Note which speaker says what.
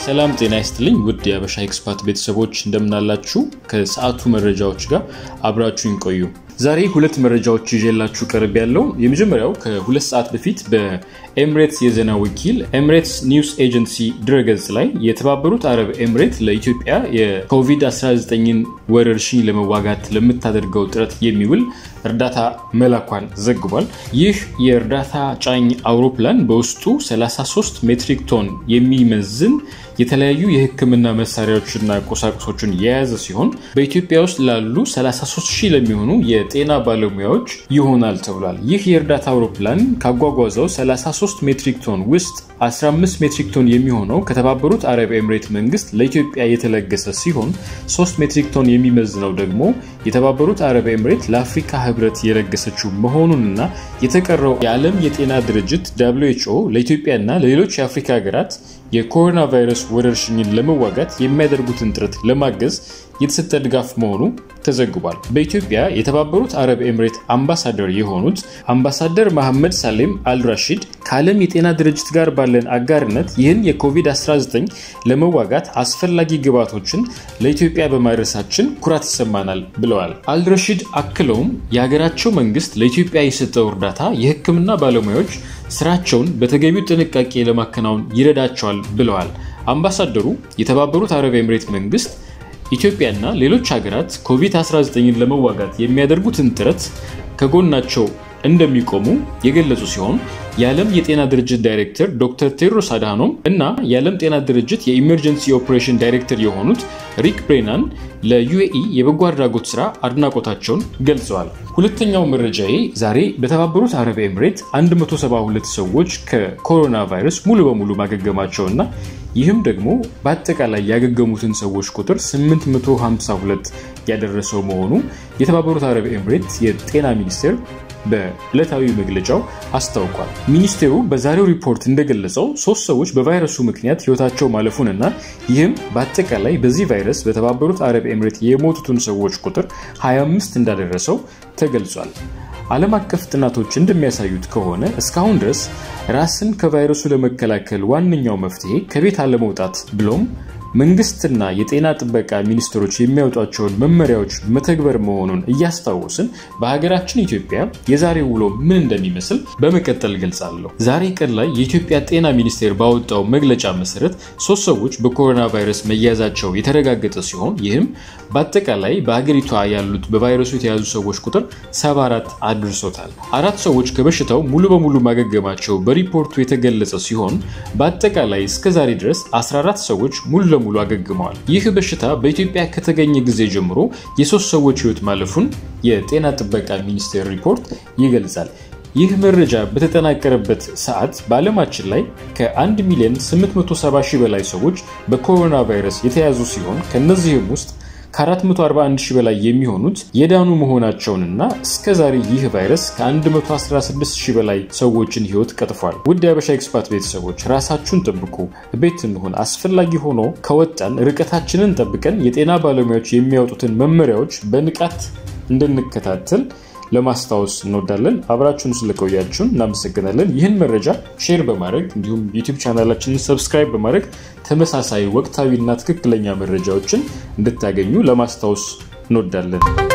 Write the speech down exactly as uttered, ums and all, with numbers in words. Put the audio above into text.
Speaker 1: ሰላም ጤና ይስጥልኝ ውድ የአበሻ ኤክስፐርት ቤተሰቦች እንደምናላችሁ ከሰዓቱ መረጃዎች ጋር አብራችሁን ቆዩ ዛሬ ሁለት መረጃዎች ይዤላችሁ ቀርብ ያለው የመጀመሪያው ከሁለት ሰዓት በፊት በኤምሬትስ የዜና ወኪል ኤምሬትስ ኒውስ ኤጀንሲ ድረገጽ ላይ የተባበሩት አረብ ኤምሬት ለኢትዮጵያ የኮቪድ-19 ወረርሽኝ ለመዋጋት ለምታደርገው ጥረት የሚውል እርዳታ መላኳን ዘግቧል ይህ የእርዳታ ጫኝ አውሮፕላን በውስጡ ሰላሳ ሶስት ሜትሪክ ቶን የሚመዝን የተለያዩ የህክምና መሳሪያዎችና ቁሳቁሶችን የያዘ ሲሆን በኢትዮጵያ ውስጥ ላሉ ሰላሳ ሶስት ሺህ ለሚሆኑ የጤና ባለሙያዎች ይሆናል ተብሏል ይህ የእርዳታ አውሮፕላን ካጓጓዘው ሰላሳ ሶስት ሜትሪክ ቶን ውስጥ አስራ አምስት ሜትሪክ ቶን የሚሆነው ከተባበሩት አረብ ኤምሬት መንግስት ለኢትዮጵያ የተለገሰ ሲሆን ሶስት ሜትሪክ ቶን የሚመዝነው ደግሞ የተባበሩት አረብ ኤምሬት ለአፍሪካ ህብረት የለገሰችው መሆኑንና የተቀረው የዓለም የጤና ድርጅት ደብሊው ኤች ኦ ለኢትዮጵያና ለሌሎች የአፍሪካ ሀገራት የኮሮና ቫይረስ ወረርሽኝን ለመዋጋት የሚያደርጉትን ጥረት ለማገዝ የተሰጠ ድጋፍ መሆኑ ተዘግቧል በኢትዮጵያ የተባበሩት አረብ ኤምሬት አምባሳደር የሆኑት አምባሳደር መሐመድ ሳሌም አልራሺድ ከዓለም የጤና ድርጅት ጋር ባለን አጋርነት ይህን የኮቪድ-19 ለመዋጋት አስፈላጊ ግብዓቶችን ለኢትዮጵያ በማድረሳችን ኩራት ይሰማናል ብለዋል አልራሺድ አክለውም የሀገራቸው መንግስት ለኢትዮጵያ የሰጠው እርዳታ የህክምና ባለሙያዎች ስራቸውን በተገቢው ጥንቃቄ ለማከናወን ይረዳቸዋል ብለዋል አምባሳደሩ የተባበሩት አረብ ኤምሬት መንግስት ኢትዮጵያና ሌሎች ሀገራት ኮቪድ-19 ለመዋጋት የሚያደርጉትን ጥረት ከጎናቸው እንደሚቆሙ የገለጹ ሲሆን የዓለም የጤና ድርጅት ዳይሬክተር ዶክተር ቴድሮስ አድሃኖም እና የዓለም ጤና ድርጅት የኢመርጀንሲ ኦፕሬሽን ዳይሬክተር የሆኑት ሪክ ብሬናን ለዩኤኢ የበጎ አድራጎት ስራ አድናቆታቸውን ገልጸዋል ሁለተኛው መረጃዬ ዛሬ በተባበሩት አረብ ኤምሬት አንድ መቶ ሰባ ሁለት ሰዎች ከኮሮና ቫይረስ ሙሉ በሙሉ ማገገማቸውና ይህም ደግሞ በአጠቃላይ ያገገሙትን ሰዎች ቁጥር ስምንት መቶ ሃምሳ ሁለት ያደረሰው መሆኑ የተባበሩት አረብ ኤምሬት የጤና ሚኒስቴር በዕለታዊ መግለጫው አስታውቋል ሚኒስቴሩ በዛሬው ሪፖርት እንደገለጸው ሶስት ሰዎች በቫይረሱ ምክንያት ህይወታቸው ማለፉንና ይህም በአጠቃላይ በዚህ ቫይረስ በተባበሩት አረብ ኤምሬት የሞቱትን ሰዎች ቁጥር ሃያ አምስት እንዳደረሰው ተገልጿል ዓለም አቀፍ ጥናቶች እንደሚያሳዩት ከሆነ እስካሁን ድረስ ራስን ከቫይረሱ ለመከላከል ዋነኛው መፍትሄ ከቤት አለመውጣት ብሎም መንግስትና የጤና ጥበቃ ሚኒስትሮች የሚያወጧቸውን መመሪያዎች መተግበር መሆኑን እያስታወስን በሀገራችን ኢትዮጵያ የዛሬው ውሎ ምን እንደሚመስል በመቀጠል ገልጻለሁ ዛሬ ቀን ላይ የኢትዮጵያ ጤና ሚኒስቴር ባወጣው መግለጫ መሰረት ሶስት ሰዎች በኮሮና ቫይረስ መያዛቸው የተረጋገጠ ሲሆን ይህም በአጠቃላይ በሀገሪቷ ያሉት በቫይረሱ የተያዙ ሰዎች ቁጥር ሰባ አራት አድርሶታል አራት ሰዎች ከበሽታው ሙሉ በሙሉ ማገገማቸው በሪፖርቱ የተገለጸ ሲሆን በአጠቃላይ እስከ ዛሬ ድረስ አስራ አራት ሰዎች ሙሉ ሙሉ አገግመዋል ይህ በሽታ በኢትዮጵያ ከተገኘ ጊዜ ጀምሮ የሶስት ሰዎች ህይወት ማለፉን የጤና ጥበቃ ሚኒስቴር ሪፖርት ይገልጻል ይህ መረጃ በተጠናቀረበት ሰዓት በዓለማችን ላይ ከ1 ሚሊዮን ስምንት መቶ ሰባ ሺህ በላይ ሰዎች በኮሮና ቫይረስ የተያዙ ሲሆን ከነዚህም ውስጥ ከአራት መቶ አርባ አንድ ሺህ በላይ የሚሆኑት የዳኑ መሆናቸውንና እስከዛሬ ይህ ቫይረስ ከ116 ሺህ በላይ ሰዎችን ህይወት ቀጥፏል ውድ የአበሻ ኤክስፐርት ቤተሰቦች ራሳችሁን ጠብቁ ቤት እንሁን አስፈላጊ ሆኖ ከወጣን ርቀታችንን ጠብቀን የጤና ባለሙያዎች የሚያወጡትን መመሪያዎች በንቃት እንድንከታተል ለማስታወስ እንወዳለን አብራችሁን ስለቆያችሁ እናመሰግናለን ይህን መረጃ ሼር በማድረግ እንዲሁም ዩቲዩብ ቻናላችንን ሰብስክራይብ በማድረግ ተመሳሳይ ወቅታዊና ትክክለኛ መረጃዎችን እንድታገኙ ለማስታወስ እንወዳለን